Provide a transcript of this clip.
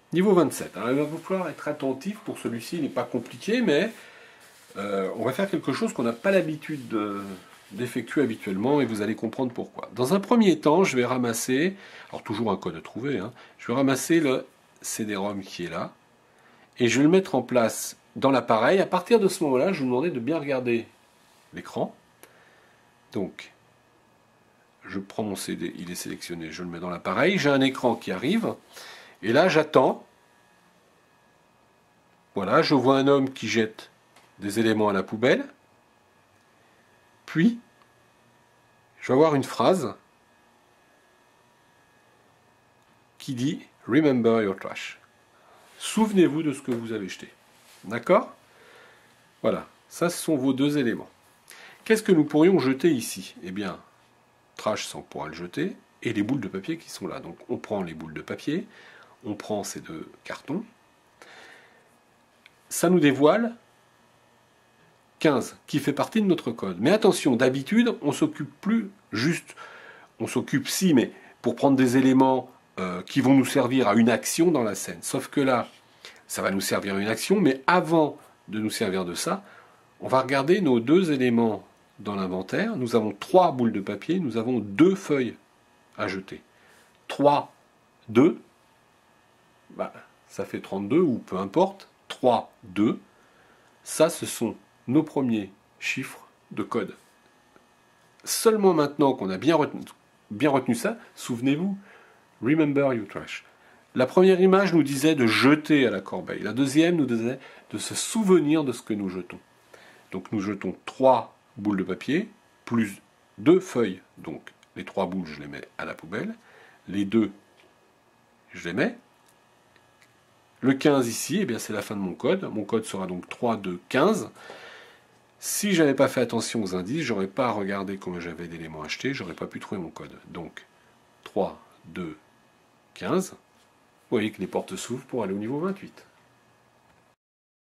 Niveau 27. Alors, il va falloir être attentif pour celui-ci, il n'est pas compliqué, mais on va faire quelque chose qu'on n'a pas l'habitude d'effectuer habituellement et vous allez comprendre pourquoi. Dans un premier temps, je vais ramasser, alors toujours un code à trouver, hein, je vais ramasser le CD-ROM qui est là et je vais le mettre en place dans l'appareil. À partir de ce moment-là, je vous demandais de bien regarder l'écran. Donc, je prends mon CD, il est sélectionné, je le mets dans l'appareil, j'ai un écran qui arrive et là j'attends. Voilà, je vois un homme qui jette des éléments à la poubelle. Puis, je vais avoir une phrase qui dit Remember your trash. Souvenez-vous de ce que vous avez jeté. D'accord? Voilà, ça ce sont vos deux éléments. Qu'est-ce que nous pourrions jeter ici? Eh bien, trash, ça on pourra le jeter, et les boules de papier qui sont là. Donc on prend les boules de papier, on prend ces deux cartons. Ça nous dévoile 15, qui fait partie de notre code. Mais attention, d'habitude, on s'occupe plus juste, on s'occupe si, mais pour prendre des éléments qui vont nous servir à une action dans la scène. Sauf que là, ça va nous servir à une action, mais avant de nous servir de ça, on va regarder nos deux éléments dans l'inventaire. Nous avons 3 boules de papier, nous avons 2 feuilles à jeter. 3, 2, bah, ça fait 32 ou peu importe. 3, 2, ça ce sont nos premiers chiffres de code. Seulement maintenant qu'on a bien retenu ça, souvenez-vous, remember your trash. La première image nous disait de jeter à la corbeille. La deuxième nous disait de se souvenir de ce que nous jetons. Donc nous jetons 3 boules de papier, plus 2 feuilles. Donc les 3 boules, je les mets à la poubelle. Les 2, je les mets. Le 15 ici, eh bien c'est la fin de mon code. Mon code sera donc 3, 2, 15. Si je n'avais pas fait attention aux indices, je n'aurais pas regardé combien j'avais d'éléments achetés, je n'aurais pas pu trouver mon code. Donc 3, 2, 15. Vous voyez que les portes s'ouvrent pour aller au niveau 28.